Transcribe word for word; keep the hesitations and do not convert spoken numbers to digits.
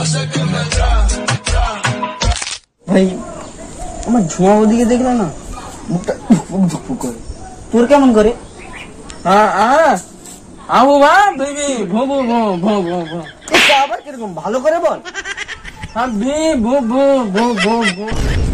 ভাই আমার ঝুমা ওদিকে দেখলে না মুখটা ধুকফুক করে, তোর কেমন করে? আবার কিরকম ভালো করে বল।